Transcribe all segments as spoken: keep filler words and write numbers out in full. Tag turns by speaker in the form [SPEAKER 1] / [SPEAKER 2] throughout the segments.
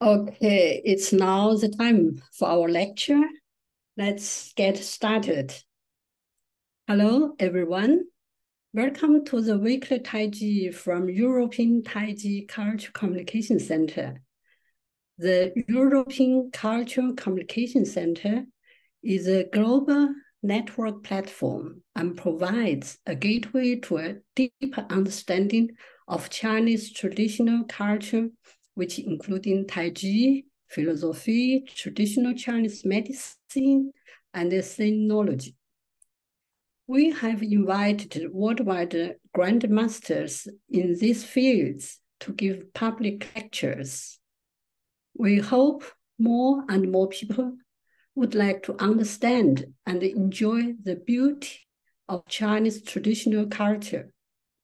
[SPEAKER 1] Okay, it's now the time for our lecture. Let's get started. Hello, everyone. Welcome to the weekly Taiji from European Taiji Cultural Communication Center. The European Cultural Communication Center is a global network platform and provides a gateway to a deeper understanding of Chinese traditional culture, which including Taiji, philosophy, traditional Chinese medicine, and sinology. We have invited worldwide grandmasters in these fields to give public lectures. We hope more and more people would like to understand and enjoy the beauty of Chinese traditional culture.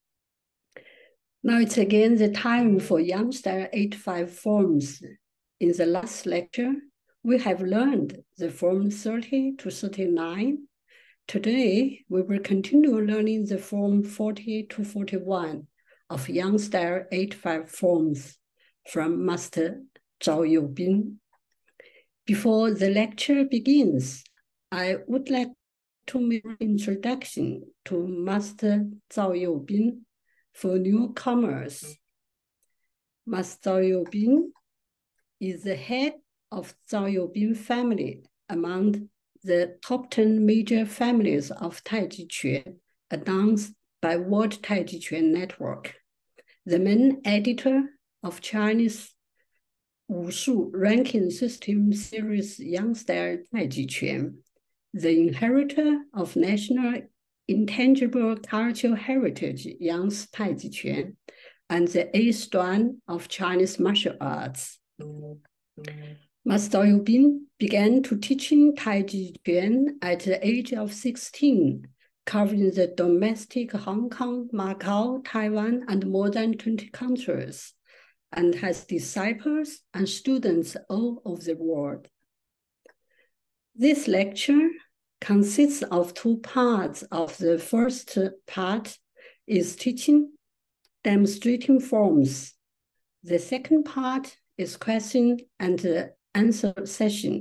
[SPEAKER 1] Now it's again the time for Yang Style eighty-five forms. In the last lecture, we have learned the form thirty to thirty-nine. Today, we will continue learning the form forty to forty-one of Yang Style eighty-five forms from Master Zhao Youbin. Before the lecture begins, I would like to make an introduction to Master Zhao Youbin for newcomers. Master Zhao Youbin is the head of Zhao Youbin family among the top ten major families of Taiji Quan announced by World Taiji Quan Network, the main editor of Chinese Wushu ranking system series Yang Style Taiji Quan, the inheritor of national intangible cultural heritage Yang Taiji Quan, and the eighth Duan of Chinese martial arts. Master Youbin began to teaching Taiji Quan at the age of sixteen, covering the domestic Hong Kong, Macau, Taiwan, and more than twenty countries, and has disciples and students all over the world. This lecture consists of two parts. Of the first part is teaching, demonstrating forms. The second part is question and answer session.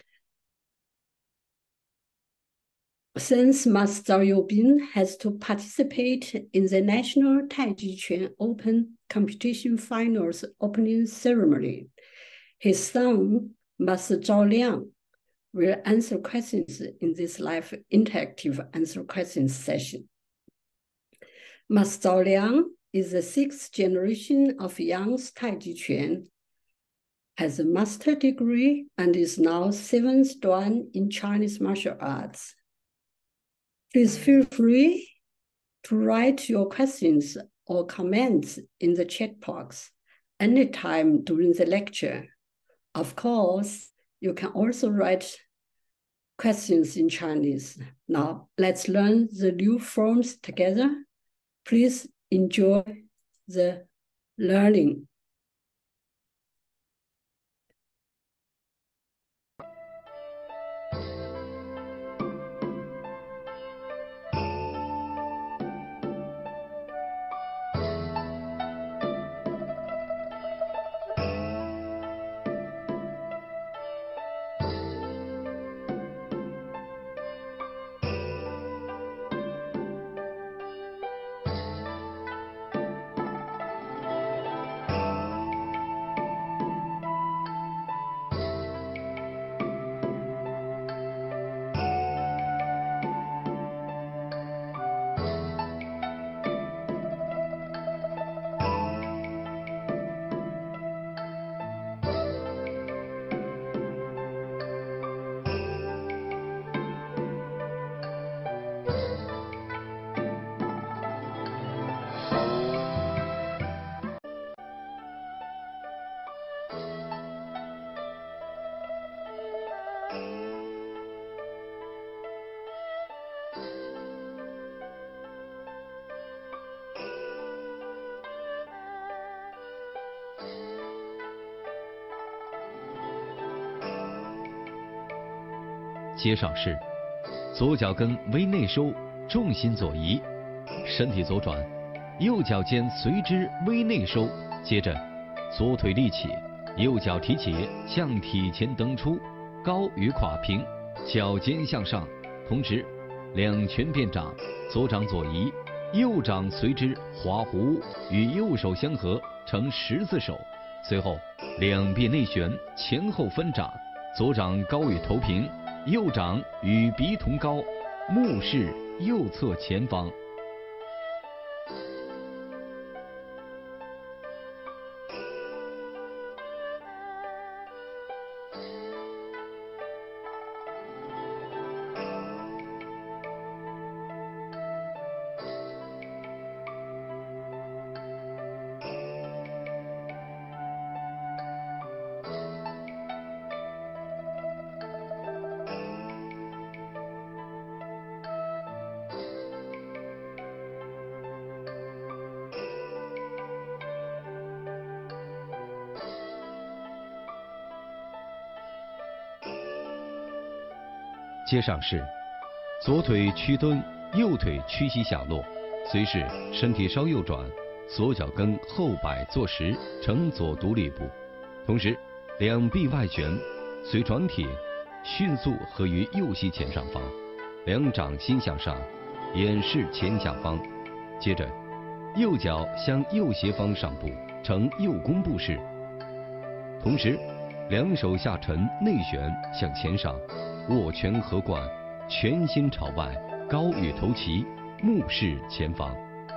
[SPEAKER 1] Since Master Youbin has to participate in the National Taiji Quan Open Competition Finals opening ceremony, his son, Master Zhao Liang, will answer questions in this live interactive answer questions session. Master Zhao Liang is the sixth generation of Yang's Taiji Quan, has a master degree, and is now seventh Duan in Chinese martial arts. Please feel free to write your questions or comments in the chat box anytime during the lecture. Of course, you can also write questions in Chinese. Now, let's learn the new forms together. Please enjoy the learning.
[SPEAKER 2] 接上式，左脚跟微内收，重心左移，身体左转，右脚尖随之微内收，接着左腿立起， 右脚提起，向体前蹬出，高于胯平，脚尖向上，同时两拳变掌，左掌左移，右掌随之划弧，与右手相合成十字手。随后两臂内旋，前后分掌，左掌高于头平，右掌与鼻同高，目视右侧前方。接上是左腿屈蹲，右腿屈膝下落，随时身体稍右转，左脚跟后摆坐实，呈左独立步。同时两臂外旋，随转体迅速合于右膝前上方，两掌心向上，眼视前下方。接着右脚向右斜方上步，呈右弓步式。同时两手下沉内旋向前上，握拳合贯，拳心朝外，高于头齐，目视前方。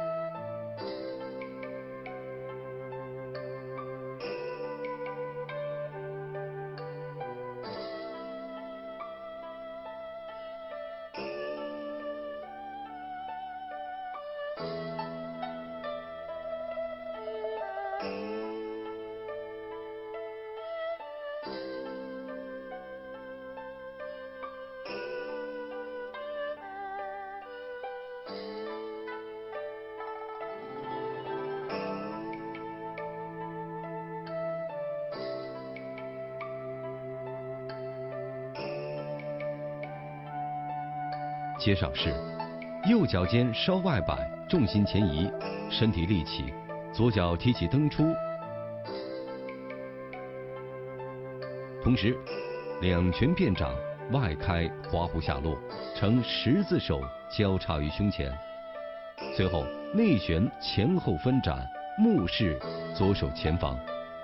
[SPEAKER 2] 接上是右脚尖稍外摆，重心前移，身体立起，左脚提起蹬出，同时两拳变掌，外开划弧下落，呈十字手交叉于胸前。随后内旋前后分展，目视左手前方。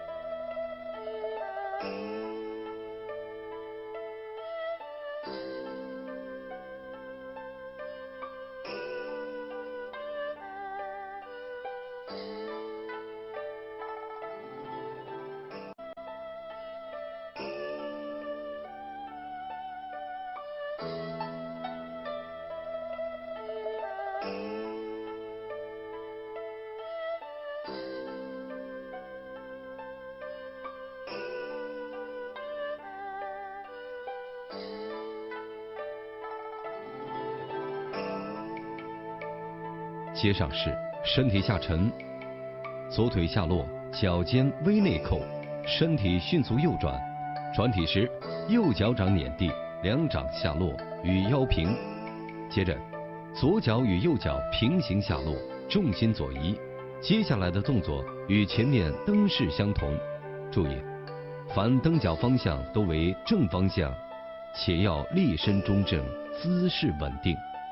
[SPEAKER 2] 接上是身体下沉，左腿下落，脚尖微内扣，身体迅速右转，转体时右脚掌捻地，两掌下落，与腰平。接着左脚与右脚平行下落，重心左移。接下来的动作与前面蹬式相同，注意凡蹬脚方向都为正方向，且要立身中正，姿势稳定。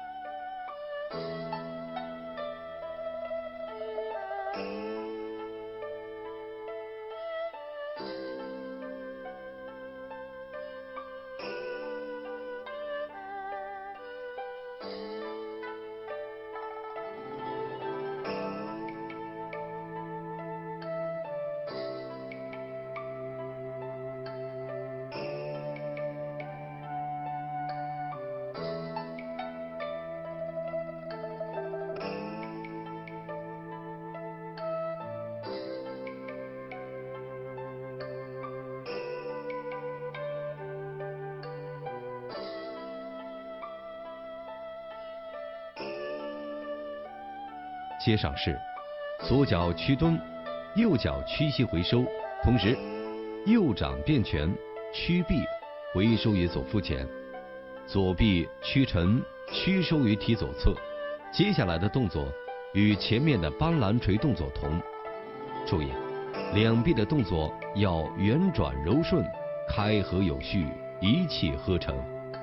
[SPEAKER 2] 接上是左脚屈蹲，右脚屈膝回收，同时右掌变拳，屈臂回收于左腹前，左臂屈沉屈收于体左侧。接下来的动作与前面的斑斓锤动作同，注意两臂的动作要圆转柔顺，开合有序，一气呵成。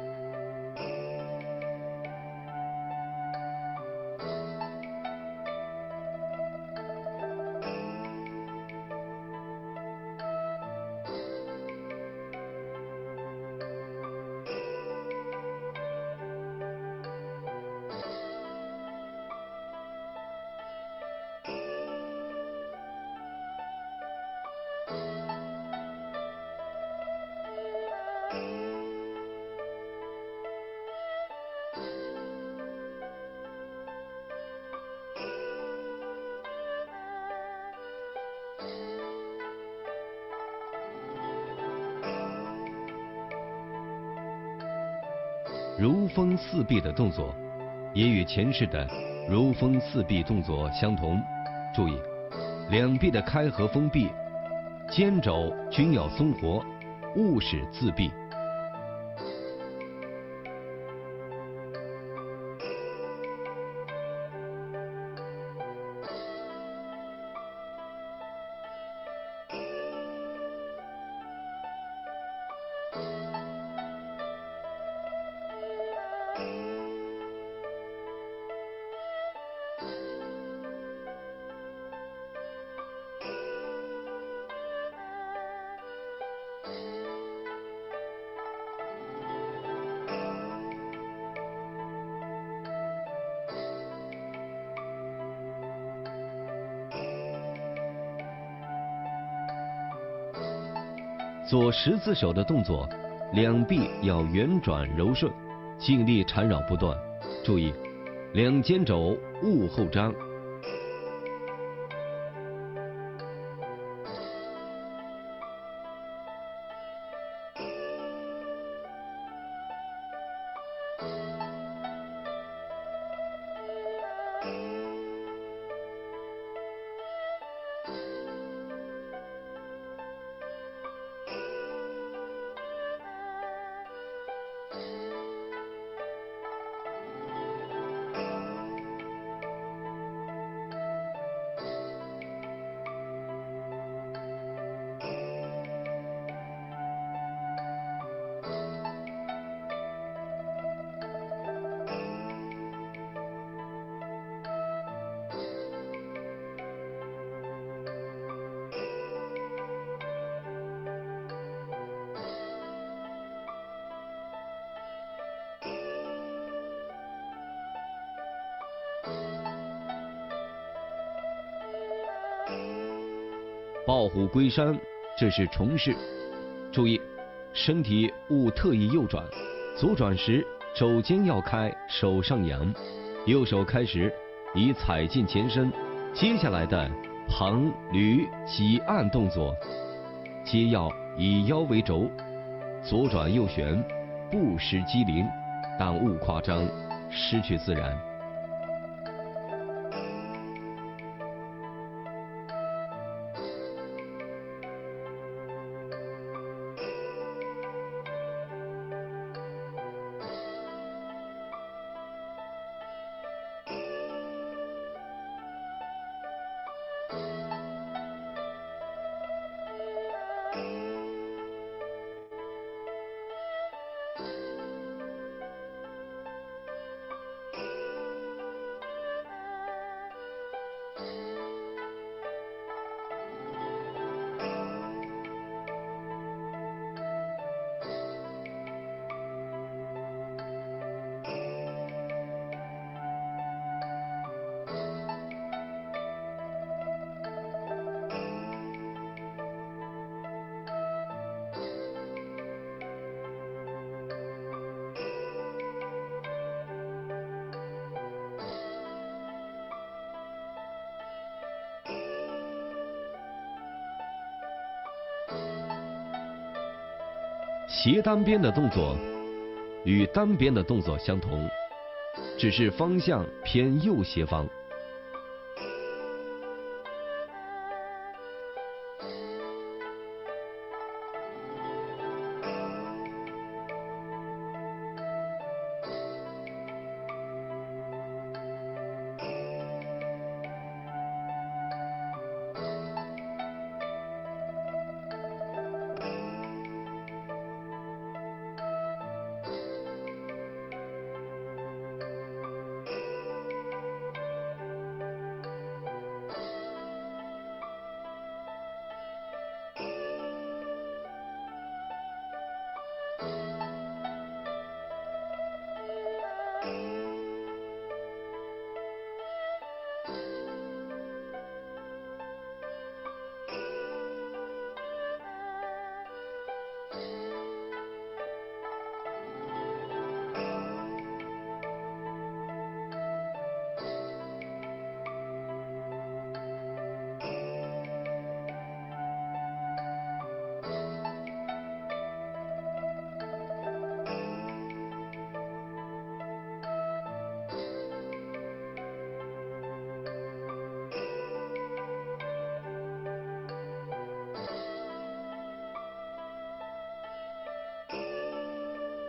[SPEAKER 2] 如风四臂的动作，也与前世的如风四臂动作相同。注意，两臂的开合封闭，肩肘均要松活，勿使自闭。做十字手的动作，两臂要圆转柔顺，尽力缠绕不断。注意，两肩肘勿后张。抱虎归山，这是重式。注意，身体勿特意右转，左转时手尖要开，手上扬。右手开时以踩进前身。接下来的旁、捋、挤、按动作，皆要以腰为轴，左转右旋，不失机灵，但勿夸张，失去自然。斜单边的动作与单边的动作相同，只是方向偏右斜方。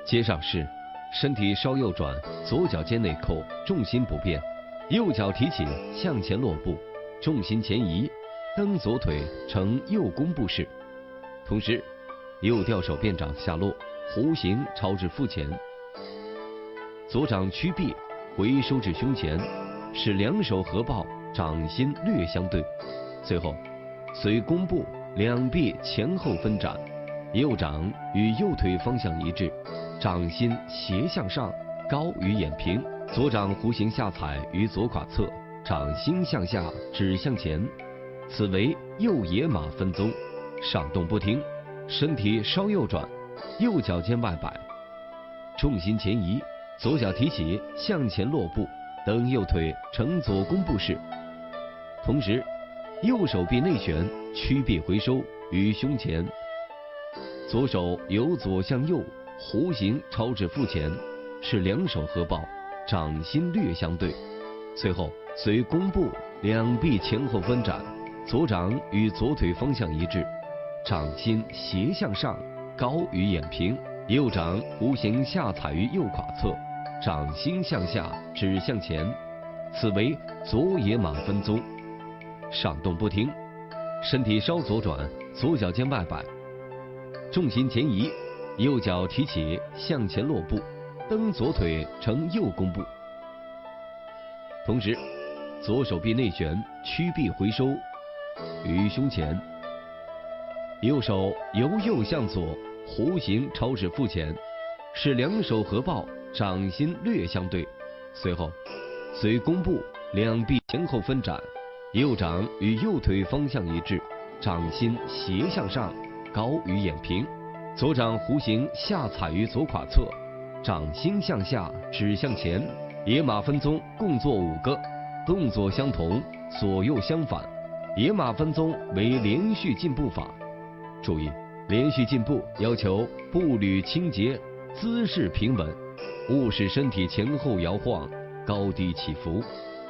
[SPEAKER 2] 接上式，身体稍右转，左脚尖内扣，重心不变，右脚提起向前落步，重心前移，蹬左腿呈右弓步式。同时，右吊手变掌下落，弧形超至腹前，左掌屈臂回收至胸前，使两手合抱，掌心略相对。随后，随弓步，两臂前后分展，右掌与右腿方向一致，掌心斜向上，高于眼平，左掌弧形下踩于左胯侧，掌心向下指向前，此为右野马分鬃，上动不停，身体稍右转，右脚尖外摆，重心前移，左脚提起向前落步，蹬右腿呈左弓步式。同时，右手臂内旋，屈臂回收于胸前，左手由左向右，弧形超至腹前，使两手合抱，掌心略相对。随后随弓步，两臂前后分展，左掌与左腿方向一致，掌心斜向上，高于眼平，右掌弧形下踩于右胯侧，掌心向下指向前，此为左野马分鬃，上动不停，身体稍左转，左脚尖外摆，重心前移，右脚提起向前落步，蹬左腿呈右弓步。同时，左手臂内旋，屈臂回收于胸前，右手由右向左，弧形超至腹前，使两手合抱，掌心略相对。随后，随弓步，两臂前后分展，右掌与右腿方向一致，掌心斜向上，高于眼平，左掌弧形下踩于左胯侧，掌心向下指向前。野马分鬃共做五个，动作相同，左右相反。野马分鬃为连续进步法。注意，连续进步要求步履清洁，姿势平稳，勿使身体前后摇晃，高低起伏。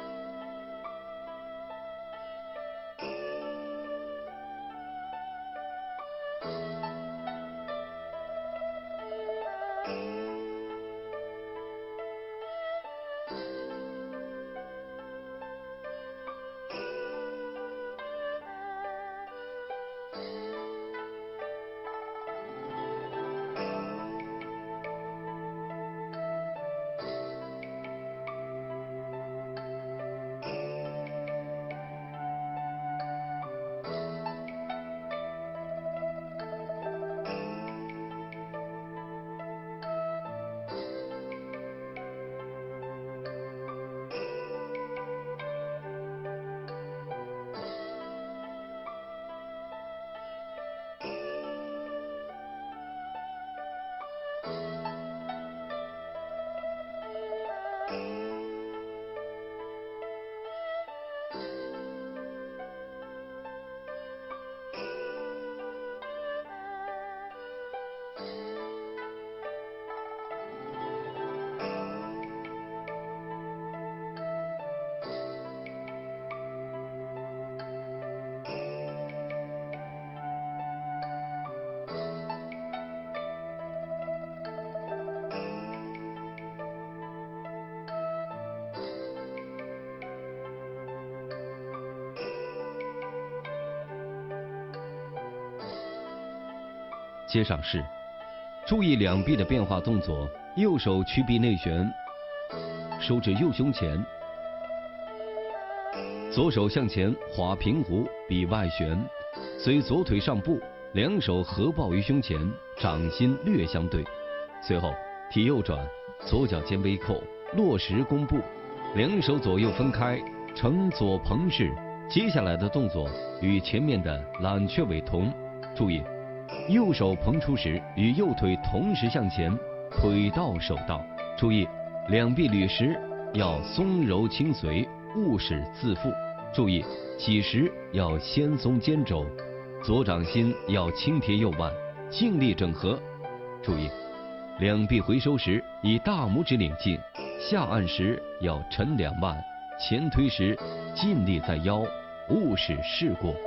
[SPEAKER 2] 接上式，注意两臂的变化动作，右手屈臂内旋，收至右胸前，左手向前划平弧，比外旋，随左腿上步，两手合抱于胸前，掌心略相对。随后体右转，左脚尖微扣，落实弓步，两手左右分开，呈左捧式。接下来的动作与前面的揽雀尾同，注意右手捧出时与右腿同时向前，腿到手到。注意两臂捋时要松柔轻随，勿使自负。注意起时要先松肩肘，左掌心要轻贴右腕，尽力整合。注意两臂回收时以大拇指领进，下按时要沉两腕，前推时尽力在腰，勿使事过。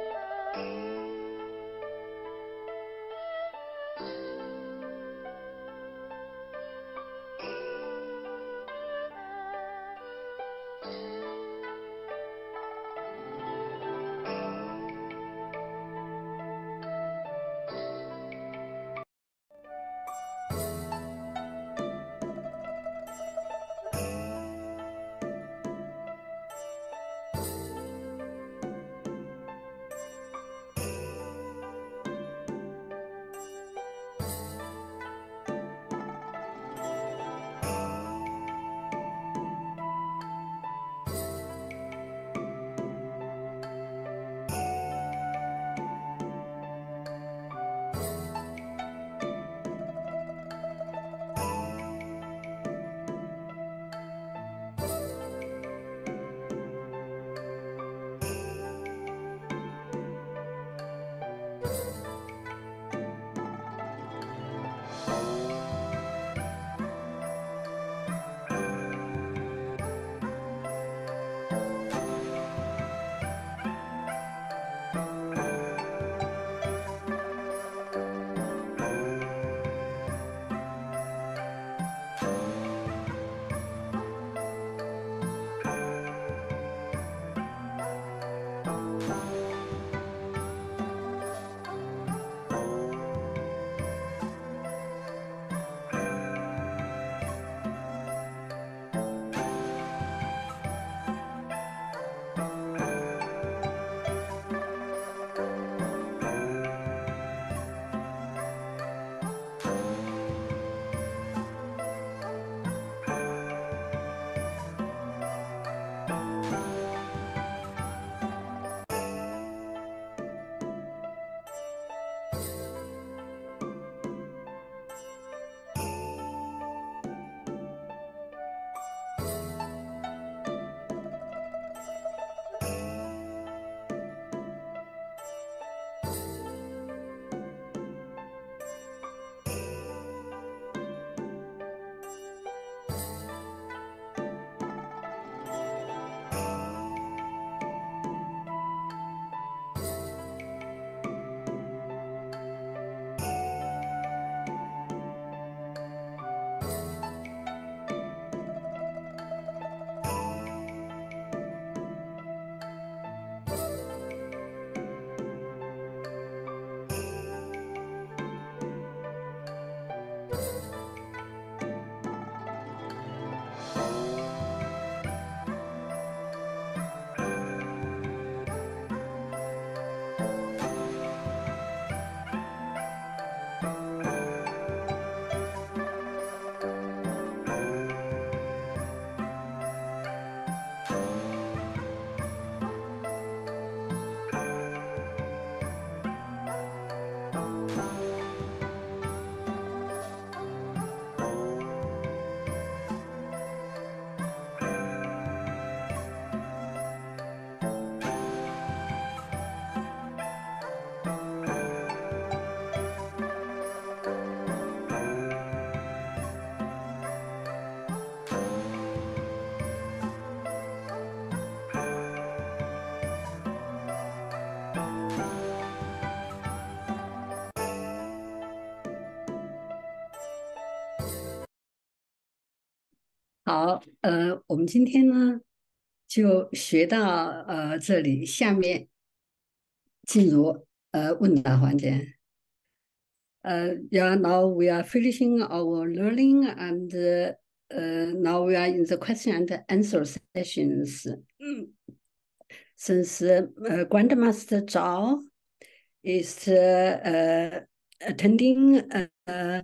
[SPEAKER 1] 好，呃，我们今天呢就学到呃这里，下面进入呃问答环节。Uh, yeah, now we are finishing our learning, and uh, uh, now we are in the question and answer sessions. Mm. Since uh, uh, Grandmaster Zhao is uh, uh, attending uh,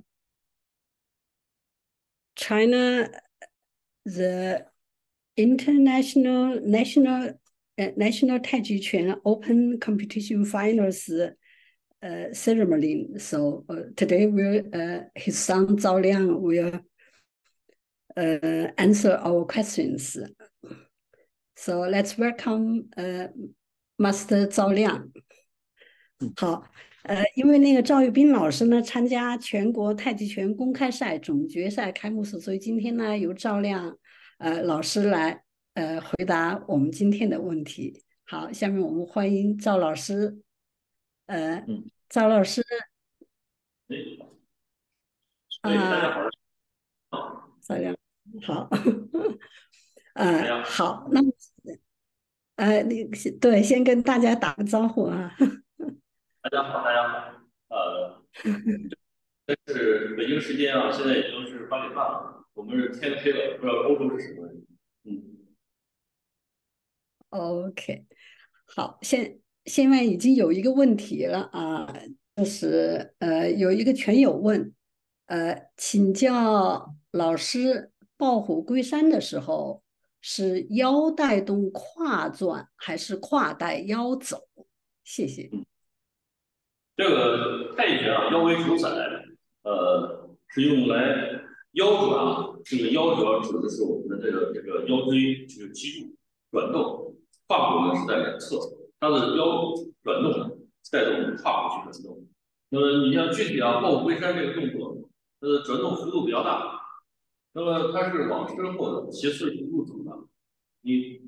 [SPEAKER 1] China, the international national uh, national Tai Chi Open Competition Finals uh, ceremony. So uh, today, will uh, his son Zhao Liang will uh, answer our questions. So let's welcome uh, Master Zhao Liang. 好，呃，因为那个赵玉斌老师呢参加全国太极拳公开赛总决赛开幕式，所以今天呢由赵亮呃老师来呃回答我们今天的问题。好，下面我们欢迎赵老师。呃，
[SPEAKER 3] 嗯，
[SPEAKER 1] 赵老师
[SPEAKER 3] 哎，哎，大家
[SPEAKER 1] 啊，
[SPEAKER 3] 好，
[SPEAKER 1] 赵亮好，
[SPEAKER 3] 大家
[SPEAKER 1] 呃好，那么呃你对先跟大家打个招呼啊。
[SPEAKER 3] 大家好，大家好，呃，这是北京时间啊，现在已经是八点半了，我们是天黑了，不知道欧洲是什么。嗯，
[SPEAKER 1] OK，好，现现在已经有一个问题了啊，就是呃，有一个拳友问，呃，请教老师，抱虎归山的时候是腰带动胯转还是胯带腰走？谢谢。
[SPEAKER 3] 这个太极拳啊，腰为主宰，呃，是用来腰转啊，这个腰主要指的是我们的这个这个腰椎这个脊柱转动，胯骨呢是在两侧，它的腰转动呢带动我们胯骨去转动。那么你像具体啊，抱虎归山这个动作，它的转动幅度比较大，那么它是往身后的斜刺一路走的，你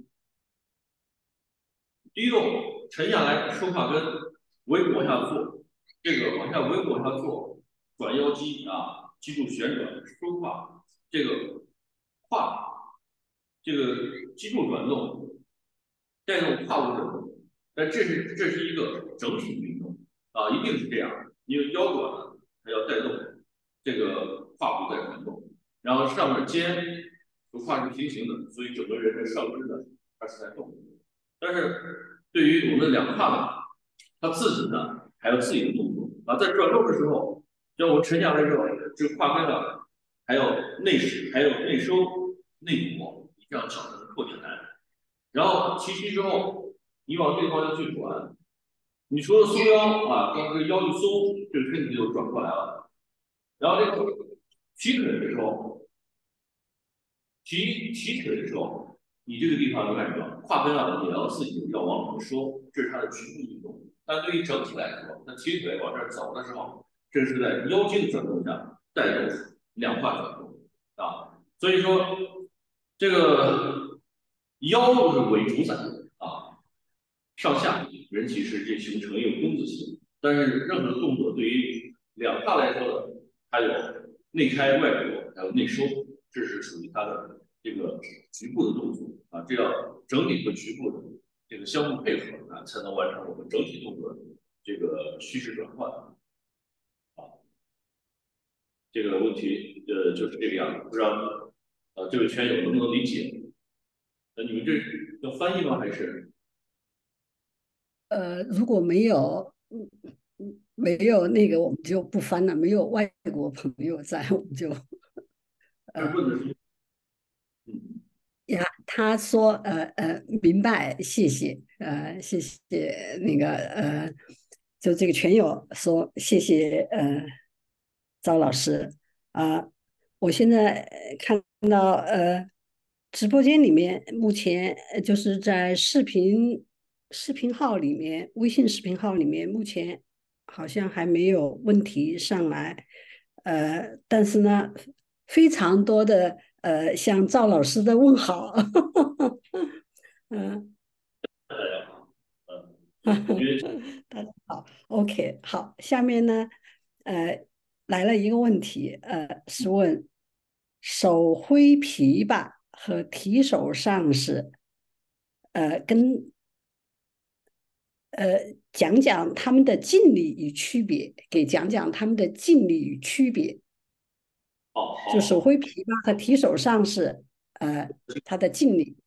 [SPEAKER 3] 第一动沉下来收胯根，尾骨往下坐，这个往下尾骨往下坐，转腰肌啊，脊柱旋转收胯，这个胯这个脊柱转动带动胯部转动，但这是这是一个整体运动啊，一定是这样，因为腰转呢，它要带动这个胯部在转动，然后上面肩和胯是平行的，所以整个人的上肢呢它是在动的。但是对于我们的两胯呢，它自己呢还有自己的动作啊，在转动的时候，让我们沉下来之后，这个胯根啊，还有内使，还有内收、内鼓，你这样脚才能扣进来。然后齐膝之后，你往这个方向去转，你除了松腰啊，当这个腰一松，这个身体就转过来了。然后这个提腿的时候，提提腿的时候，你这个地方要干什么？胯根啊，也要自己要往里收，这是它的局部运动。但对于整体来说，那提腿往这儿走的时候，这是在腰肌的转动下带动两胯转动啊。所以说，这个腰是为主宰啊，上下人体是这形成一个弓字形。但是任何动作对于两胯来说呢，它有内开外扩，还有内收，这是属于它的这个局部的动作啊，这要整体和局部的这个相互配合啊，才能完成我们整体动作的这个虚实转换啊。这个问题呃就是这个样子，不知道呃这位圈友能不能理解？那你们这要翻译吗？还是？
[SPEAKER 1] 呃，如果没有，嗯嗯没有那个，我们就不翻了。没有外国朋友在，我们就
[SPEAKER 3] 他问的是，嗯，
[SPEAKER 1] 呀。他说，呃呃，明白，谢谢，呃，谢谢那个呃，就这个全友说谢谢，呃，赵老师啊、我现在呃看到呃，直播间里面目前呃就是在视频视频号里面，微信视频号里面目前好像还没有问题上来，呃，但是呢，非常多的呃向赵老师的问好，嗯、
[SPEAKER 3] 大家好，嗯，因为
[SPEAKER 1] 大家好，OK，好，下面呢，呃，来了一个问题，呃，是问手挥琵琶和提手上势，呃，跟呃讲讲他们的敬礼与区别，给讲讲他们的敬礼与区别。
[SPEAKER 3] 好
[SPEAKER 1] 就手
[SPEAKER 3] 好，
[SPEAKER 1] 挥琵琶和提手上势，呃，他的敬礼，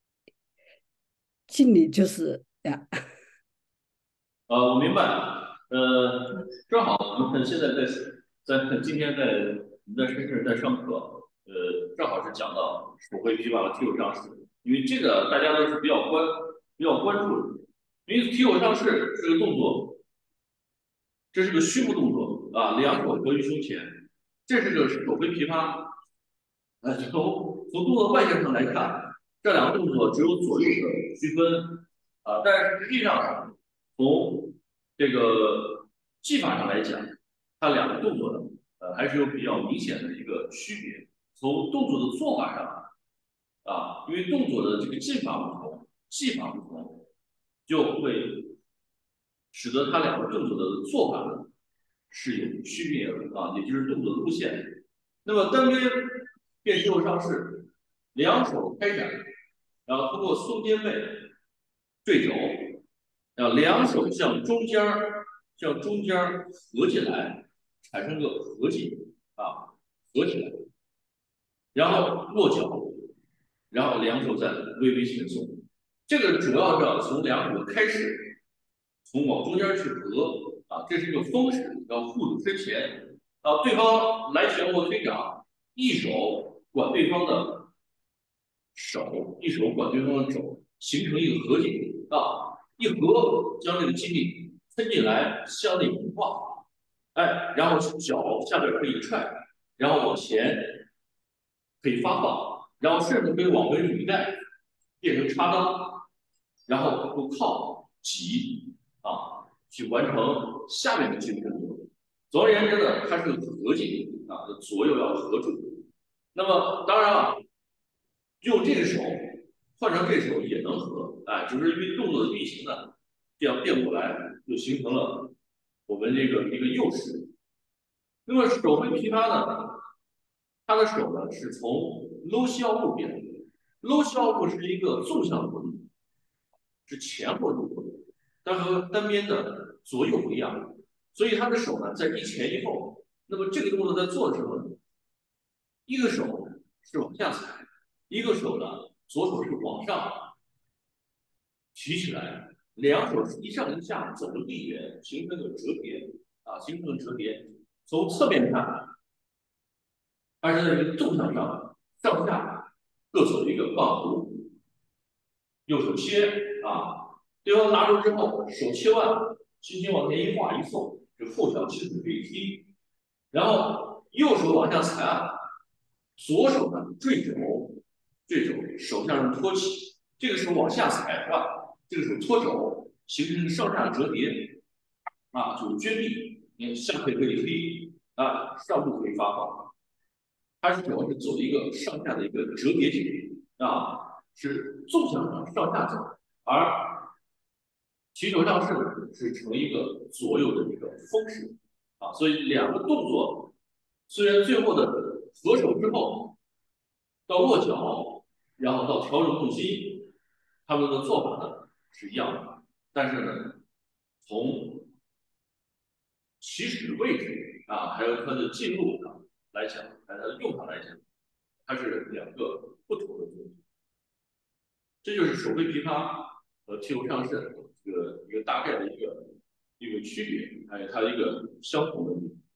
[SPEAKER 1] 敬礼就是呀，
[SPEAKER 3] 呃，我明白。呃，正好我们现在在在今天在我们在深圳在上课，呃，正好是讲到手挥琵琶和提手上势，因为这个大家都是比较关比较关注的，因为提手上势是个动作，这是个虚步动作啊，两手合于胸前，这是个手挥琵琶。呃，从从动作外形上来看，这两个动作只有左右的区分啊，但是实际上从这个技法上来讲，它两个动作呢，呃，还是有比较明显的一个区别。从动作的做法上啊，因为动作的这个技法不同，技法不同，就会使得它两个动作的做法呢是有区别的啊，也就是动作的路线。那么单边变肌肉上势，两手开展，然后通过松肩背、坠肘，然后两手向中间儿向中间儿合起来，产生个合紧啊，合起来，然后落脚，然后两手再微微前松。这个主要是要从两手开始，从往中间去合啊，这是一个风式，要护住身前啊，对方来拳或推掌，一手管对方的手，一手管对方的肘，形成一个合紧啊，一合将这个肌力抻进来，向内膨化，哎，然后脚下边可以踹，然后往前可以发放，然后甚至可以往回捋带，变成插裆，然后用靠挤啊去完成下面的这个动作。总而言之呢，它是个合紧啊，左右要合住。那么当然了，用这个手换成这手也能合，哎，只是因为动作的运行呢，这样变过来就形成了我们这个一个右式。那么手挥琵琶呢，它的手呢是从搂腰部变的，搂腰部是一个纵向活动，是前后动作，但和单边的左右不一样，所以他的手呢在一前一后。那么这个动作在做的时候呢，一个手是往下踩，一个手呢左手是往上提起来，两手是一上一下走的力圆，形成个折叠啊，形成个折叠。从侧面看，它是在一个纵向上上下各走一个棒弧，右手切啊，对方拿住之后，手切腕，轻轻往前一画一送，这后脚轻手可以踢，然后右手往下踩啊，左手呢坠肘，坠肘，手向上托起，这个手往下踩是吧？这个手托肘，形成上下折叠啊，就是撅臂，你看下腿可以踢啊，上部可以发放，它是主要是走一个上下的一个折叠形啊，是纵向上上下走，而提手上势呢是成一个左右的一个风式啊，所以两个动作虽然最后的合手之后到落脚，然后到调整重心，他们的做法呢是一样的，但是呢，从起始位置啊，还有它的进入上来讲，还有它的用法来讲，它是两个不同的动作。这就是手挥琵琶和提手上势的一个一个大概的一个一个区别，还有它一个相同的地方。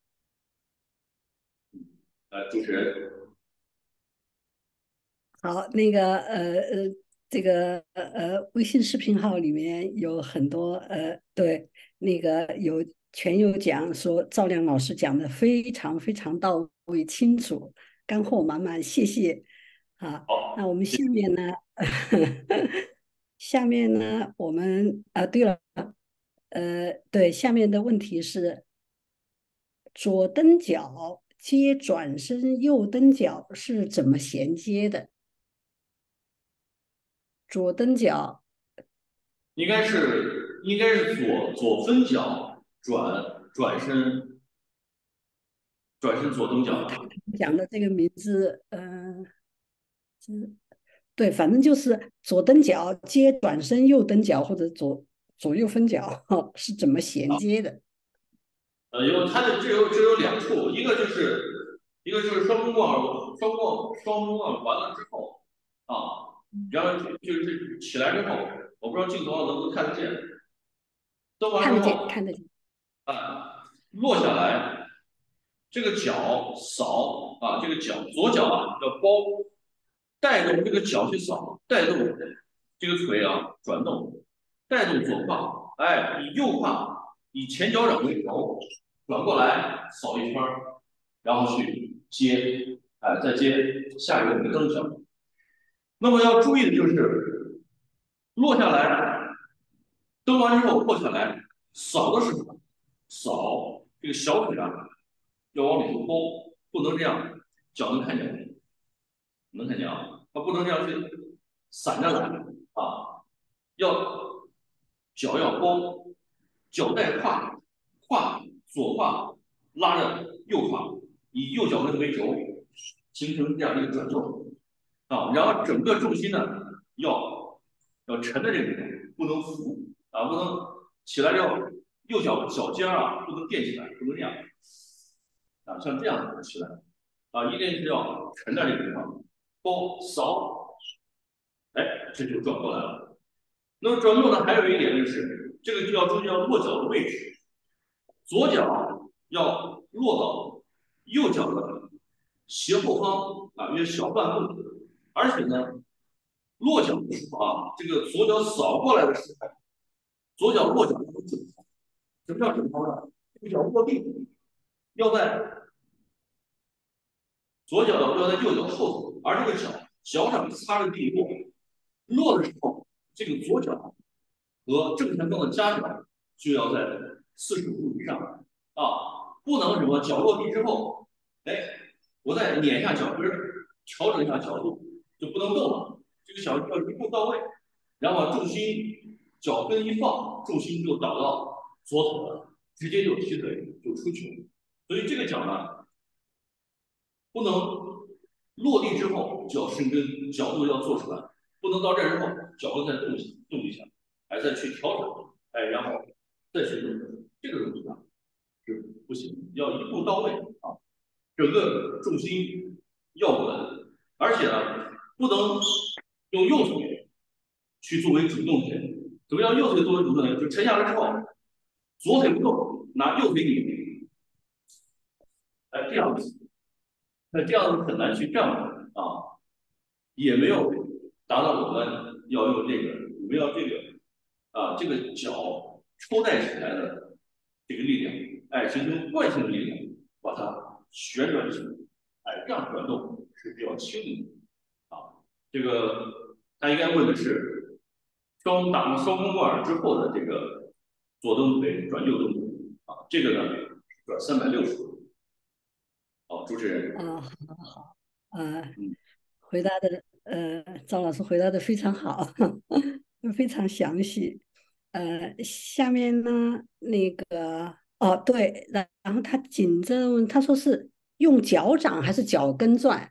[SPEAKER 3] 呃，主持人，
[SPEAKER 1] 好，那个呃呃，这个呃微信视频号里面有很多呃，对，那个有全有讲说赵亮老师讲的非常非常到位清楚，干货满满，谢谢。好，那我们下面呢，下面呢，我们啊，对了，呃，对，下面的问题是左蹬脚接转身右蹬脚是怎么衔接的？左蹬脚，
[SPEAKER 3] 应该是应该是左左分脚转转身转身左蹬脚。
[SPEAKER 1] 讲的这个名字，呃，对，反正就是左蹬脚接转身右蹬脚，或者左左右分脚，是怎么衔接的？
[SPEAKER 3] 呃，有它的这有这有两处，一个就是一个就是双中棍双棍双中棍完了之后啊，然后就是起来之后，我不知道镜头上能不能看得见，蹬完
[SPEAKER 1] 看得见，
[SPEAKER 3] 之后
[SPEAKER 1] 看得见。
[SPEAKER 3] 啊，落下来，这个脚扫啊，这个脚左脚啊要包带动这个脚去扫，带动这个腿啊转动，带动左胯，哎，以右胯以前脚掌为头转过来扫一圈儿，然后去接，哎，再接下一个我们蹬脚。那么要注意的就是落下来，蹬完之后落下来，扫的时候扫这个小腿啊要往里头包，不能这样，脚能看见没？能看见啊？它不能这样去散着来啊，要脚要包，脚带胯，胯左胯拉着右胯，以右脚跟为轴，形成这样一个转动啊，然后整个重心呢要要沉在这里面，不能浮啊，不能起来要右脚脚尖啊不能垫起来，不能这样啊，像这样起来啊，一定是要沉在这个地方，包扫，哎，这就转过来了。那么转动呢，还有一点就是，这个就要注意要落脚的位置，左脚要落到右脚的斜后方啊，约小半步，而且呢，落脚的时候啊，这个左脚扫过来的时候，左脚落脚要准头。什么叫准头呢？这个脚落地要在左脚要在右脚后头，而这个脚脚掌擦着地落，落的时候，这个左脚和正前方的夹角就要在四十五度以上啊，不能什么脚落地之后，哎，我再捻一下脚跟，调整一下角度，就不能动了。这个脚要一步到位，然后重心脚跟一放，重心就倒到左腿了，直接就踢腿就出去了。所以这个脚呢，不能落地之后脚深跟角度要做出来，不能到这儿之后脚跟再动一下动一下，还再去调整，哎，然后再去动，这个东西呢是不行，要一步到位啊，整个重心要稳，而且呢不能用右腿去作为主动腿。怎么样？右腿作为主动腿，就沉下来之后，左腿不动，拿右腿拧，哎，这样子。那这样子很难去站稳啊，也没有达到我们要用这个，我们要这个啊，这个脚抽带起来的这个力量，哎，形成惯性力量，把它旋转起来，哎，这样转动是比较轻盈的啊。这个他应该问的是双打双弓贯耳之后的这个左蹬腿转右蹬腿啊，这个呢转三百六十度。好，主持人，
[SPEAKER 1] 啊，好好，呃，
[SPEAKER 3] 嗯。
[SPEAKER 1] 回答的，呃，赵老师回答的非常好，非常详细。呃，下面呢，那个，哦，对，然然后他紧着问，他说是用脚掌还是脚跟转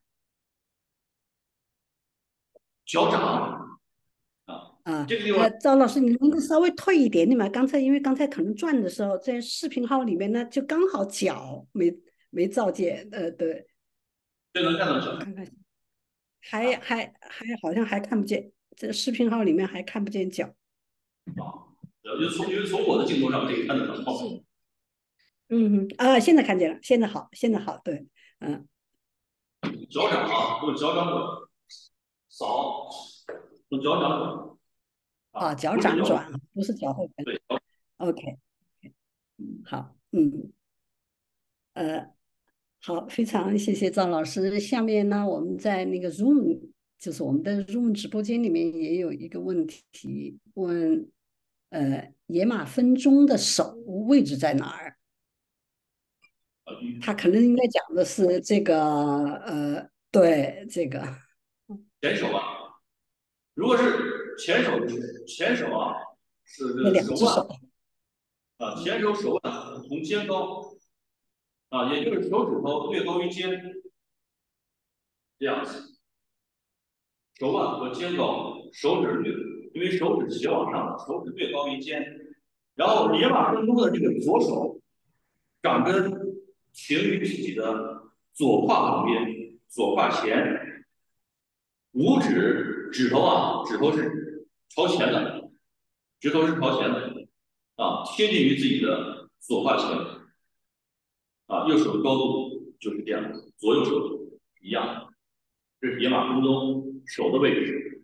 [SPEAKER 3] 脚掌啊，
[SPEAKER 1] 啊？
[SPEAKER 3] 这个地方
[SPEAKER 1] 呃，赵老师，你能够稍微退一点点吗？刚才因为刚才可能转的时候，在视频号里面呢，就刚好脚没没照见，呃，对，
[SPEAKER 3] 这能看到脚
[SPEAKER 1] 我看看。还
[SPEAKER 3] 啊
[SPEAKER 1] 还还好像还看不见，这视频号里面还看不见脚。
[SPEAKER 3] 啊，因为从因为从我的镜头上可以看得到
[SPEAKER 1] 是，嗯啊，现在看见了，现在好，现在好，对，嗯
[SPEAKER 3] 脚掌啊，用脚掌转扫，用脚掌转
[SPEAKER 1] 啊，
[SPEAKER 3] 啊，
[SPEAKER 1] 脚
[SPEAKER 3] 不是脚
[SPEAKER 1] 掌转，不是脚后跟。
[SPEAKER 3] 对脚
[SPEAKER 1] OK，
[SPEAKER 3] 嗯
[SPEAKER 1] 好，嗯呃，好，非常谢谢赵老师。下面呢，我们在那个 Zoom，就是我们的 Zoom 直播间里面也有一个问题问，呃，野马分鬃的手位置在哪儿？
[SPEAKER 3] 啊，你
[SPEAKER 1] 他可能应该讲的是这个，呃，对，这个
[SPEAKER 3] 前手啊，如果是前手前手啊，是这
[SPEAKER 1] 那
[SPEAKER 3] 个手腕
[SPEAKER 1] 两只手，
[SPEAKER 3] 啊，前手手腕同肩高啊，也就是手指头略高于肩，这样子，手腕和肩高，手指略，因为手指斜往上，手指略高于肩，然后野马分鬃的这个左手掌根停于自己的左胯旁边，左胯前，五指指头啊，指头是朝前的，指头是朝前的啊，贴近于自己的左胯前啊，右手的高度就是这样，左右手一样，这是野马分鬃手的位置。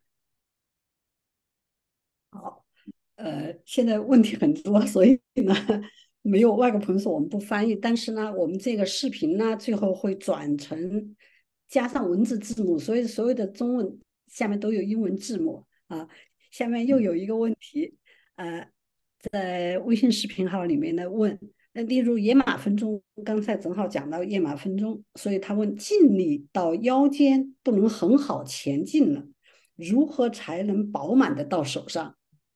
[SPEAKER 1] 好，呃，现在问题很多，所以呢，没有外国朋友说我们不翻译，但是呢，我们这个视频呢，最后会转成加上文字字幕，所以所有的中文下面都有英文字幕啊。下面又有一个问题，呃，在微信视频号里面呢问，那例如野马分鬃，刚才正好讲到野马分鬃，所以他问劲力到腰间不能很好前进了，如何才能饱满的到手上？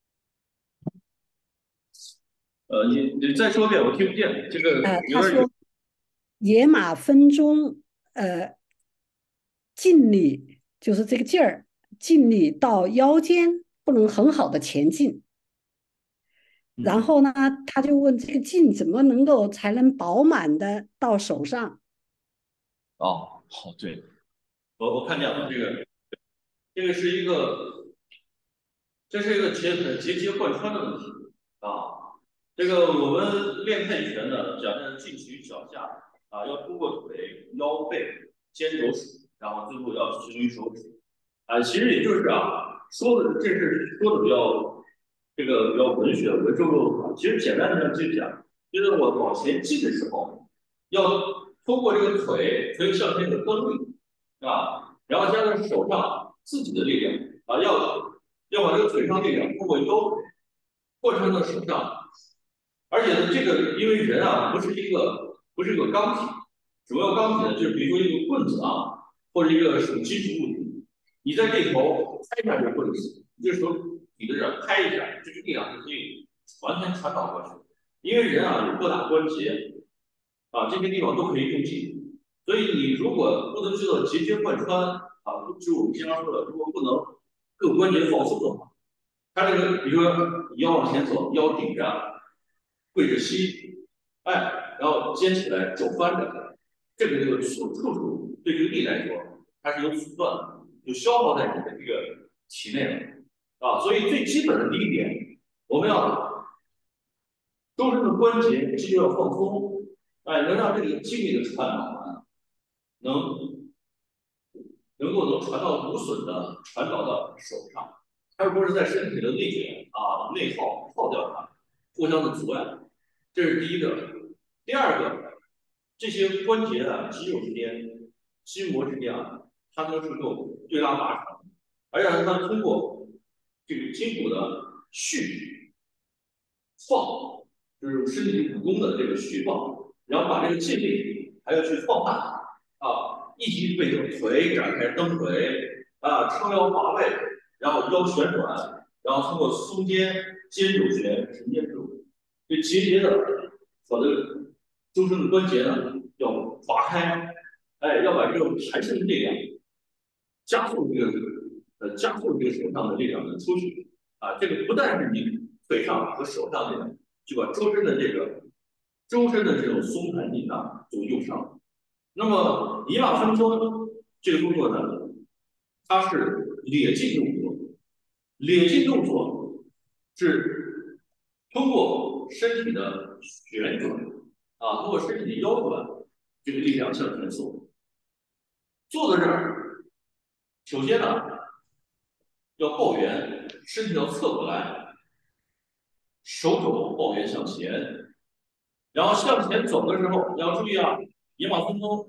[SPEAKER 3] 呃，你你再说一遍，我听不见，这个
[SPEAKER 1] 呃，
[SPEAKER 3] 有点远。
[SPEAKER 1] 他说野马分鬃，呃，劲力就是这个劲儿，劲力到腰间不能很好的前进。然
[SPEAKER 3] 嗯，
[SPEAKER 1] 后呢，他就问这个劲怎么能够才能饱满的到手上？
[SPEAKER 3] 哦，好，对，我我看见了，这个这个是一个，这是一个节节节贯穿的问题啊。这个我们练太极拳呢，讲的进取脚下啊，要通过腿、腰背、肩、肘、手，然后最后要行于手指。啊，其实也就是啊，说的这是说的比较这个比较文学文绉绉的。其实简单的就讲，就是我往前进的时候，要通过这个腿腿向前的蹬力啊，然后加上手上自己的力量啊，要要把这个腿上力量通过腰腿换成了手上。而且呢，这个因为人啊不是一个不是一个钢体，什么叫钢体呢？就是比如说一个棍子啊，或者一个什么金属物体，你在这头拍一下这个棍子，你这手抵在这儿拍一下，这个力量就可以完全传导过去。因为人啊有各大关节啊，这些地方都可以用劲，所以你如果不能做到节节贯穿啊，就我们经常说的，如果不能各关节放松的话，它这个比如说你腰往前走，腰顶着。跪着膝，哎，然后肩起来，肘翻着，这个这个处处处对这个力来说，它是有阻断的，就消耗在你的这个体内了啊。所以最基本的第一点，我们要周身的关节肌肉要放松，哎，能让这个精力的传导呢，能能够能传到无损的传导到手上，而不是在身体的内卷啊内耗耗掉它，互相的阻碍。这是第一个。第二个，这些关节的肌肉之间、筋膜之间啊，它都是够对拉拔长，而且它通过这个筋骨的续放，就是身体武功的这个续放，然后把这个劲力还要去放大啊，一级背走，腿展开蹬腿啊，撑腰滑背，然后腰旋转，然后通过松肩、肩肘旋、沉肩肘，这节节的把这个周身的关节呢要划开，哎，要把这种弹性的力量加速这个呃加速这个手上的力量呢出去啊，这个不但是你腿上和手上的力量，就把周身的这个周身的这种松弹力量都用上了。那么以马分鬃这个动作呢，它是咧劲动作，咧劲动作是通过身体的旋转啊，通过身体的腰转，这个力量向前送。坐在这儿，首先呢要抱圆，身体要侧过来，手肘抱圆向前，然后向前走的时候要注意啊，野马分鬃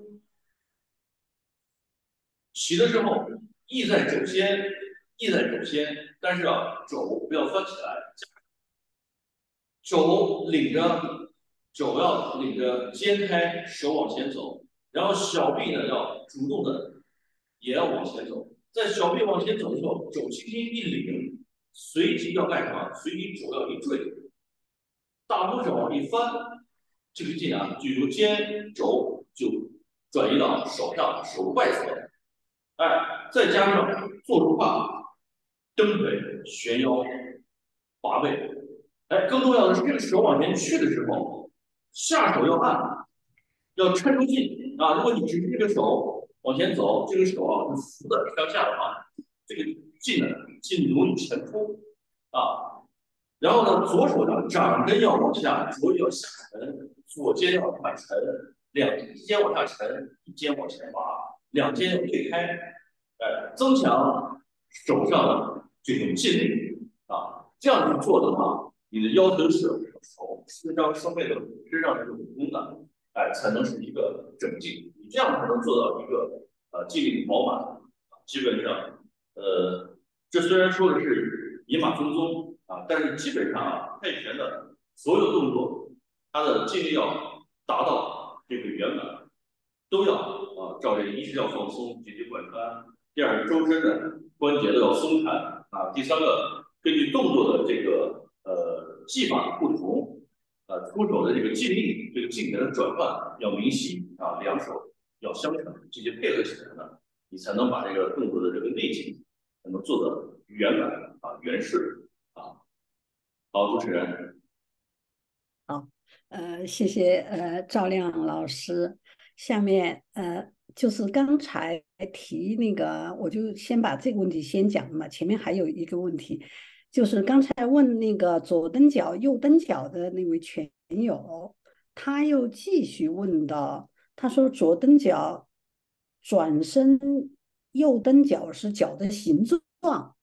[SPEAKER 3] 起的时候意在肘先，意在肘先，但是啊肘不要翻起来，肘领着肘要领着肩开，手往前走，然后小臂呢要主动的也要往前走，在小臂往前走的时候，肘轻轻一领，随即要干什么？随即肘要一坠，大拇指往一翻， 这个劲啊，就由肩肘就转移到手上手外侧，哎，再加上坐住胯、蹬腿、旋腰、滑背，哎，更重要的是这个手往前去的时候，下手要按，要抻出劲啊！如果你只是这个手往前走，这个手啊是浮的向下的话，这个劲呢劲容易前出啊。然后呢，左手呢掌根要往下，左脚要下沉，左肩要往下沉，两一肩往下沉，一肩往前滑，两肩要对开，哎，增强手上的这种劲力啊。这样去做的话，你的腰腿手手伸张生背的身上这种功能，哎，才能是一个整劲。你这样才能做到一个呃劲力饱满。基本上，呃，这虽然说的是野马分鬃啊，但是基本上啊，泰拳的所有动作，它的劲力要达到这个圆满，都要啊，照这个一是要放松，节节贯穿；第二，周身的关节都要松弹啊；第三个，根据动作的这个呃技法不同，呃，出手的这个劲力，这个劲点的转换要明晰啊，两手要相承，这些配合起来呢，你才能把这个动作的这个内劲才能做得圆满啊、圆顺啊。好，主持人。
[SPEAKER 1] 好，呃，谢谢呃赵亮老师。下面呃就是刚才提那个，我就先把这个问题先讲嘛。前面还有一个问题，就是刚才问那个左蹬脚、右蹬脚的那位拳友，他又继续问到，他说左蹬脚转身，右蹬脚是脚的形状，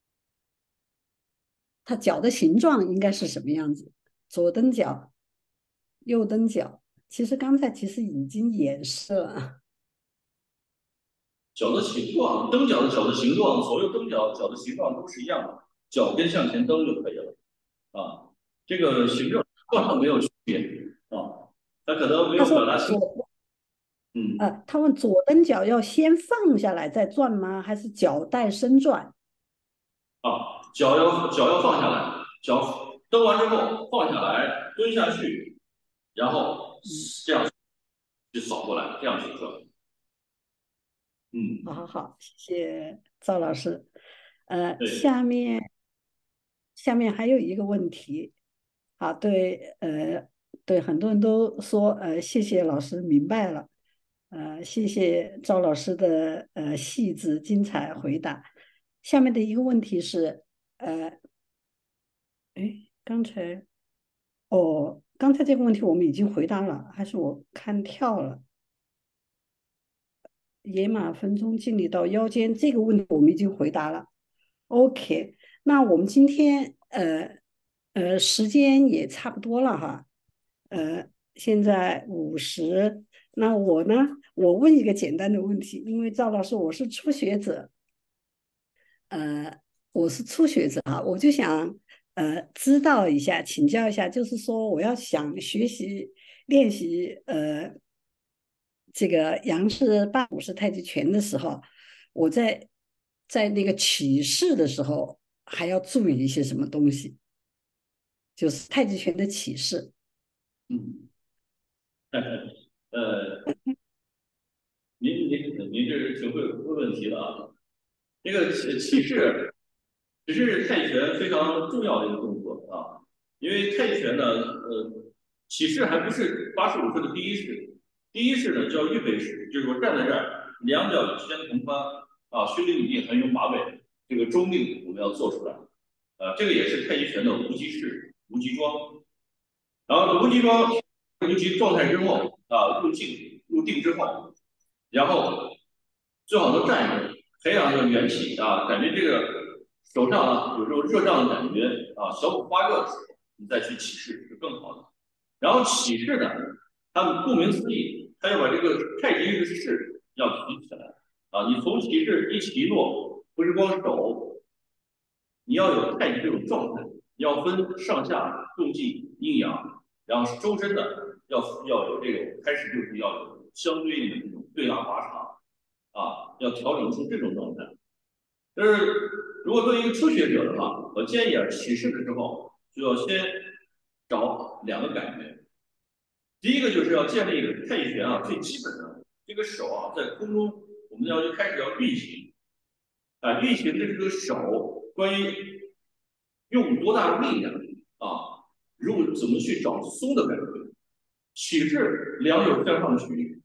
[SPEAKER 1] 他脚的形状应该是什么样子？左蹬脚。右蹬脚，其实刚才其实已经演示了。
[SPEAKER 3] 脚的形状，蹬脚的脚的形状，左右蹬脚脚的形状都是一样的，脚跟向前蹬就可以了啊。这个形状上没有区别啊，他可能没
[SPEAKER 1] 他说
[SPEAKER 3] 有表达清楚。
[SPEAKER 1] 左，
[SPEAKER 3] 嗯，
[SPEAKER 1] 呃，他问左蹬脚要先放下来再转吗？还是脚带伸转？
[SPEAKER 3] 啊，脚要脚要放下来，脚蹬完之后放下来，蹲下去，然后
[SPEAKER 1] 嗯，
[SPEAKER 3] 这样就扫过来，这样去转。
[SPEAKER 1] 好好
[SPEAKER 3] 嗯，
[SPEAKER 1] 好，谢谢赵老师。呃，
[SPEAKER 3] 对。
[SPEAKER 1] 下面下面还有一个问题，啊，对，呃，对，很多人都说，呃，谢谢老师明白了，呃，谢谢赵老师的呃细致精彩回答。下面的一个问题是，呃，哎，刚才哦，刚才这个问题我们已经回答了，还是我看跳了？野马分鬃尽力到腰间这个问题我们已经回答了。OK，那我们今天呃呃时间也差不多了哈，呃现在五十，那我呢，我问一个简单的问题，因为赵老师我是初学者，呃我是初学者啊，我就想呃知道一下，请教一下，就是说我要想学习练习呃这个杨氏八五式太极拳的时候，我在在那个起势的时候还要注意一些什么东西？就是太极拳的起势。
[SPEAKER 3] 嗯，呃，您您您这是挺会问问题的啊。这个起起势，只是泰拳非常重要的一个动作啊。因为泰拳呢，呃，起势还不是八十五式的第一式，第一式呢叫预备式，就是我站在这儿，两脚之间同宽啊，胸领地横拥马尾，这个中定我们要做出来。呃，这个也是太极拳的无极式、无极桩。然后无极桩无极状态之后啊，入静入定之后，然后最好能站着，培养这个元气啊，感觉这个手上啊有这种热胀的感觉啊，小腹发热的时候，你再去起势是更好的。然后起势呢，它顾名思义，它要把这个太极的势要提起来啊，你从起势一起一落，不是光手，你要有太极这种状态，要分上下动静阴阳，然后周身的要要有这种开始就是要有相对应的这种对拉拔长啊，要调整出这种状态。但是如果作为一个初学者的话，我建议啊，起势的时候就要先找两个感觉。 第一个就是要建立一个太极拳啊，最基本的这个手啊，在空中我们要就开始要运行啊，运行的这个手关于用多大力量啊，如果怎么去找松的感觉，起势两手向上举，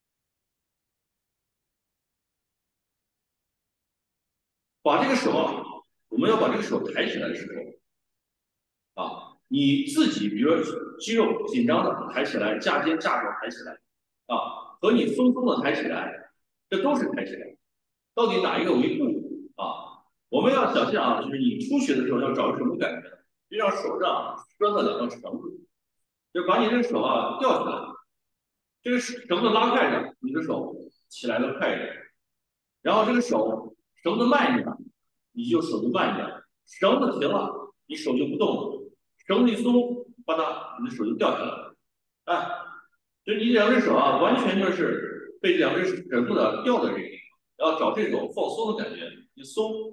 [SPEAKER 3] 把这个手啊，我们要把这个手抬起来的时候啊，你自己比如说肌肉紧张的抬起来，架肩架肘抬起来啊，和你松松的抬起来，这都是抬起来。到底哪一个为度啊？我们要想象啊，就是你初学的时候要找什么感觉？就让手上拴着两根绳子，就把你这个手啊吊起来，这个绳子拉快点，你的手起来的快一点。然后这个手绳子慢一点，你就手就慢一点。绳子停了，你手就不动了。绳子一松，吧嗒，你的手就掉下来了。哎，就你两只手啊，完全就是被两只绳子的吊在这个地方，要找这种放松的感觉，一松，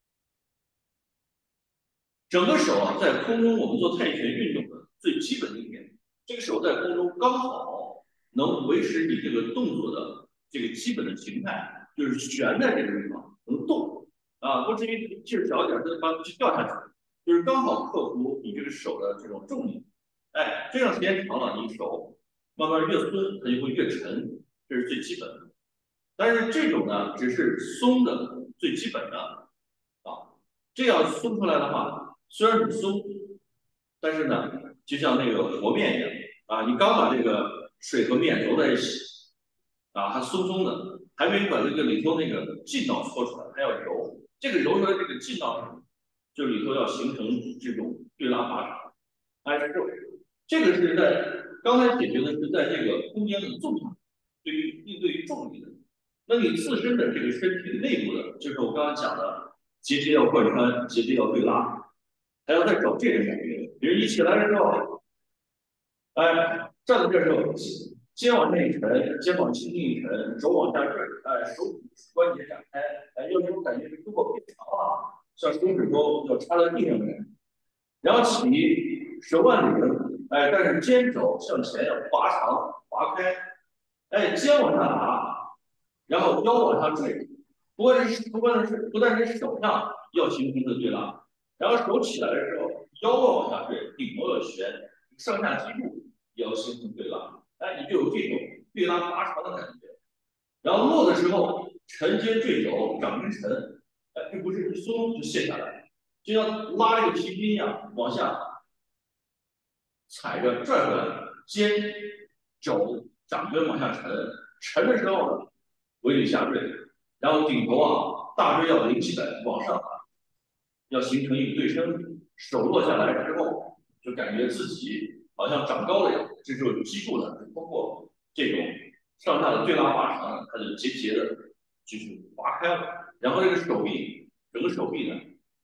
[SPEAKER 3] 整个手啊在空中，我们做太极拳运动的最基本的一点，这个手在空中刚好能维持你这个动作的这个基本的形态，就是悬在这个地方能动啊，不至于劲儿小一点再把去掉下去，就是刚好克服你这个手的这种重力。哎，这样时间长了，你手慢慢越松，它就会越沉，这是最基本的。但是这种呢，只是松的最基本的啊，这样松出来的话，虽然很松，但是呢，就像那个和面一样啊，你刚把这个水和面揉在一起啊，还松松的，还没把这个里头那个劲道搓出来，还要揉。这个揉出来这个劲道，就里头要形成这种对拉拔掌，哎，是这个是在刚才解决的是在这个空间的纵向，对于应对于重力的。那你自身的这个身体内部的，就是我刚刚讲的节节要贯穿，节节要对拉，还要再找这个感觉。比如一起来的时候，哎，站在这时候，肩往上一沉，肩膀轻轻一沉，手往下坠，哎，手指关节展开，哎，要这种感觉是胳膊变长了，像手指头要插在地上的感觉。然后起，手腕拧，哎，但是肩肘向前要拔长、拔开，哎，肩往下拿，然后腰往上坠。不管是不管是不但是手上要形成的对拉，然后手起来的时候，腰要往下坠，顶部要悬，上下肌肉也要形成对拉，哎，你就有这种对拉拔长的感觉。然后落的时候，沉肩坠肘，掌跟沉，哎，这不是一松就卸下来，就像拉这个皮筋一样，往下踩着拽回来，肩、肘、掌根往下沉，沉的时候呢，尾闾下坠，然后顶头啊，大椎要拎起来，往上抬，要形成一个对称。手落下来之后，就感觉自己好像长高了一样。这时候肌肉呢，通过这种上下的对拉拔长，它就节节的，就是拔开了。然后这个手臂，整个手臂呢，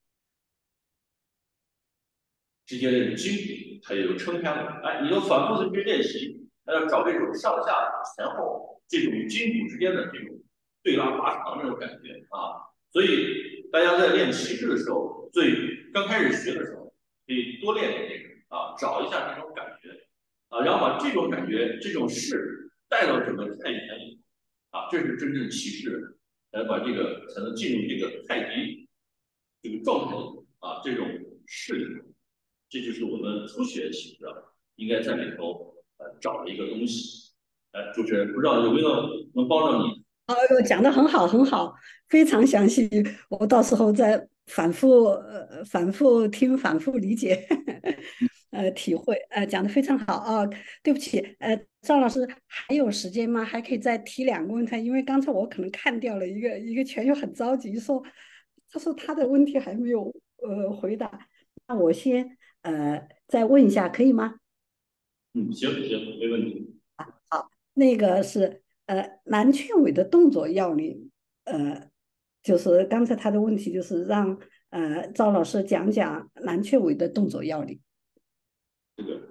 [SPEAKER 3] 之间的筋骨它也就撑开了。哎，你要反复的去练习，要找这种上下前后这种筋骨之间的这种对拉拔长这种感觉啊。所以大家在练旗帜的时候，最刚开始学的时候，可以多练练这个啊，找一下这种感觉啊，然后把这种感觉、这种势带到整个太极拳里啊，这是真正旗帜，来把这个才能进入这个太极这个状态里啊，这种势力。这就是我们初学起的，应该在里头呃找一个东西。哎，主持人，不知道有没有能帮到你？
[SPEAKER 1] 哦，讲的很好，很好，非常详细。我到时候再反复呃反复听，反复理解，呃体会。呃，讲的非常好啊。对不起，呃，赵老师还有时间吗？还可以再提两个问题，因为刚才我可能看掉了一个一个全，又很着急说，他说他的问题还没有呃回答。那我先呃再问一下，可以吗？
[SPEAKER 3] 嗯，行行，没问题。
[SPEAKER 1] 那个是呃南雀尾的动作要领，呃，就是刚才他的问题就是让呃赵老师讲讲南雀尾的动作要领。
[SPEAKER 3] 这个，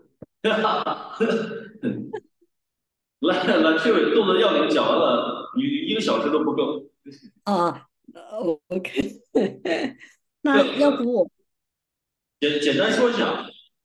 [SPEAKER 3] 蓝蓝雀尾动作要领讲完了，你一个小时都不够。
[SPEAKER 1] 啊，呃，OK，
[SPEAKER 3] 对，
[SPEAKER 1] 那要不我
[SPEAKER 3] 简简单说一下，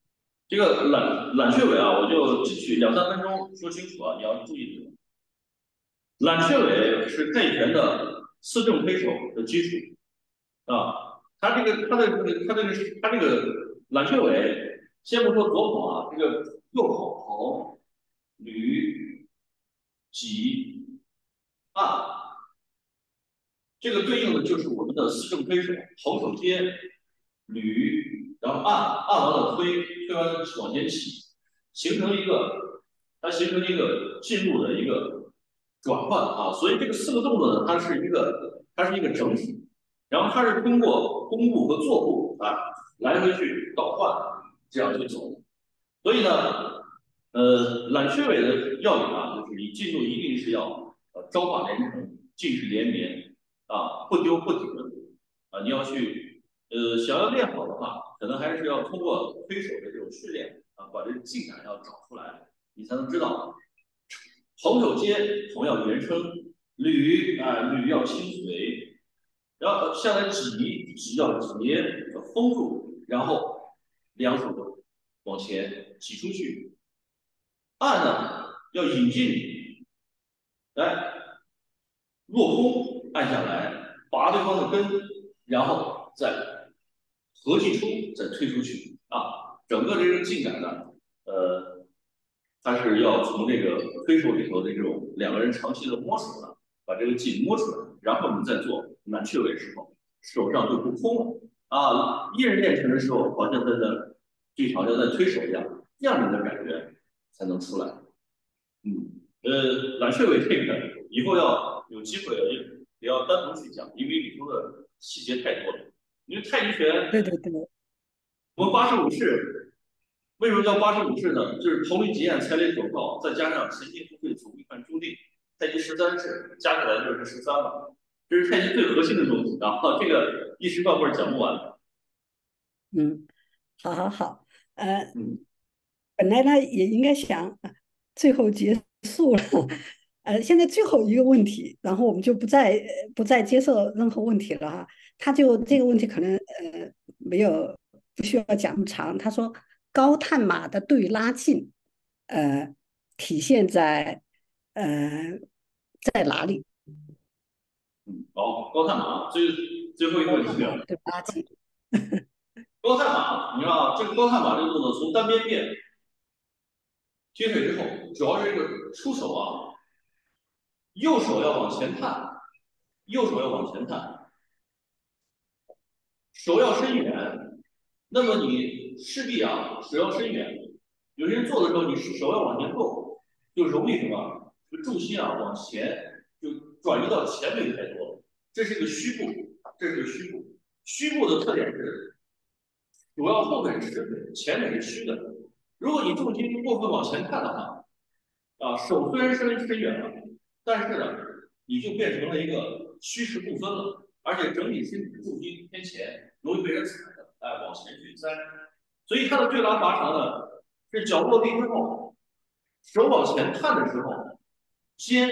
[SPEAKER 3] 这个揽揽穴位啊，我就争取两三分钟说清楚啊，你要注意这个。揽穴位是太极拳的四正推手的基础啊。它这个它的这个它这个它这个揽穴位，先不说左跑啊，这个右跑跑捋挤按，这个对应的就是我们的四正推手，头手接捋，然后按按完了推，推完了往前起，形成一个它形成一个进入的一个转换啊。所以这个四个动作呢，它是一个它是一个整体，然后它是通过弓步和坐步啊来回去倒换这样去走。所以呢，呃，揽穴位的要领啊，就是你进入一定是要呃招法连成，进式连绵啊，不丢不停啊。你要去呃想要练好的话，可能还是要通过推手的这种训练啊，把这个劲感要找出来，你才能知道横手接头要圆撑，捋啊捋要轻随，然后下来挤挤要结要封住，然后两手往前挤出去。按呢要引进你，来落空按下来，拔对方的根，然后再合计出，再推出去啊。整个这个劲感呢，呃，它是要从这个推手里头的这种两个人长期的摸手呢，把这个劲摸出来，然后你再做揽穴位的时候，手上就不空了啊。一人练成的时候，好像在那就好像在推手一样，这样的感觉才能出来。嗯，呃，揽穴位这个以后要有机会也也要单独去讲，因为里头的细节太多了。因为太极拳，
[SPEAKER 1] 对对对，
[SPEAKER 3] 我们八十五式为什么叫八十五式呢？就是头立极按，踩垒手套，再加上前进后退，左一看中定，太极十三式加起来就是十三了。这是太极最核心的东西，然后这个一时半会儿讲不完。
[SPEAKER 1] 嗯，好好好，呃，
[SPEAKER 3] 嗯，
[SPEAKER 1] 本来呢也应该想呃最后结束了，呃，现在最后一个问题，然后我们就不再呃不再接受任何问题了哈。他就这个问题可能呃没有不需要讲那么长。他说高探马的对拉劲，呃，体现在呃在哪里？
[SPEAKER 3] 好，高探马最最后一个
[SPEAKER 1] 高
[SPEAKER 3] 问题啊，
[SPEAKER 1] 探马的对拉劲，
[SPEAKER 3] 高探马，你知道这个高探马这个动作从单边变踢腿之后，主要是这个出手啊，右手要往前探，右手要往前探，手要伸远。那么你势必啊，手要伸远。有些人做的时候，你手要往前够，就容易什么？这个重心啊往前就转移到前面太多了。这是个虚步，这是个虚步。虚步的特点是，主要后腿是直腿，前腿是虚的。如果你重心过分往前看的话，啊，手虽然伸伸远了，但是呢，你就变成了一个虚实不分了，而且整体身体重心偏前，容易被人踩的，哎，往前去栽。所以它的对拉拔长呢，是脚落地之后，手往前探的时候，肩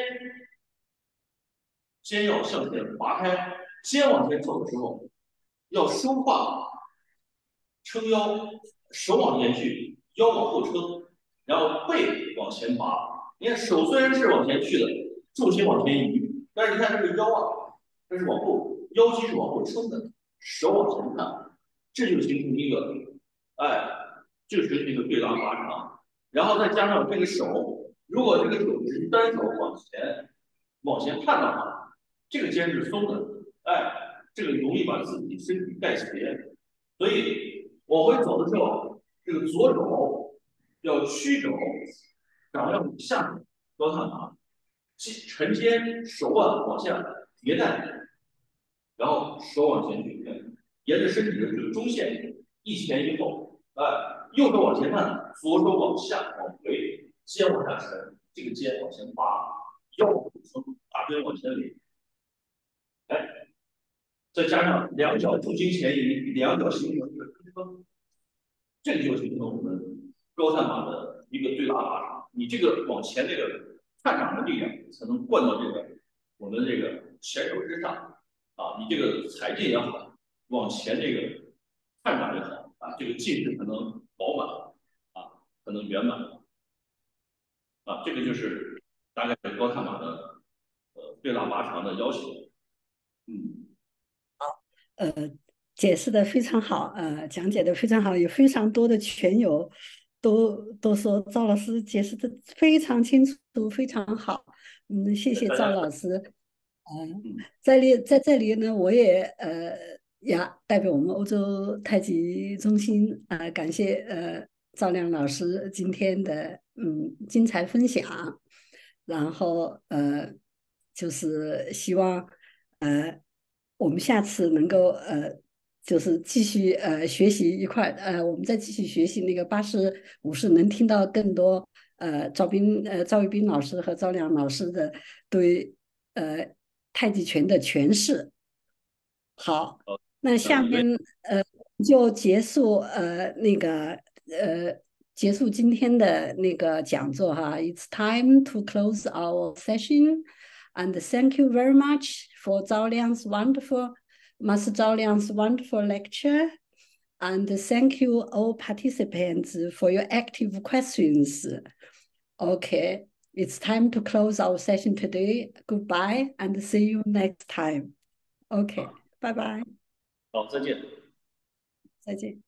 [SPEAKER 3] 肩要向前拔开，肩往前走的时候要收胯撑腰，手往前去，腰往后撑，然后背往前拔。你看手虽然是往前去的，重心往前移，但是你看这个腰啊，它是往后，腰肌是往后撑的，手往前看，这就形成一个，哎，就形成一个对拉拔长。然后再加上这个手，如果这个手只是单手往前往前探的话，这个肩是松的，哎，这个容易把自己身体带斜，所以往回走的时候，这个左手要曲肘，掌要往下高探马，沉肩手腕往下迭代，然后手往前举，沿着身体的这个中线一前一后，哎，右手往前探，左手往下往回，肩往下沉，这个肩往前拔，腰往后撑，大椎往前领，哎，再加上两脚重心前移，两脚形成一个支撑，这个就形成我们高探马的一个对拉拔掌。你这个往前这个探掌的力量才能灌到这个我们这个前手之上啊，你这个踩劲也好，往前这个探掌也好啊，这个劲势才能饱满才能圆满啊。这个就是大概高塔玛的呃费腊拔长的要求。嗯，
[SPEAKER 1] 呃，解释的非常好，呃，讲解的非常好，有非常多的全友都都说赵老师解释的非常清楚，非常好。嗯，谢谢
[SPEAKER 3] 大家
[SPEAKER 1] 赵老师。嗯、
[SPEAKER 3] 嗯
[SPEAKER 1] 在里在这里呢，我也呃呀代表我们欧洲太极中心呃感谢呃赵亮老师今天的嗯精彩分享，然后呃就是希望呃我们下次能够呃就是继续呃学习一块呃我们再继续学习那个八十五式，能听到更多呃赵斌呃赵玉斌老师和赵亮老师的对呃太极拳的诠释。好，
[SPEAKER 3] 好，
[SPEAKER 1] 那
[SPEAKER 3] 那我们
[SPEAKER 1] 下面呃就结束呃那个呃结束今天的那个讲座哈。It's time to close our session, and thank you very much for Zhao Liang's wonderful, Master Zhao Liang's wonderful lecture, and thank you all participants for your active questions. Okay, it's time to close our session today. Goodbye, and see you next time. OK，拜拜，
[SPEAKER 3] 好，再见。
[SPEAKER 1] 再见。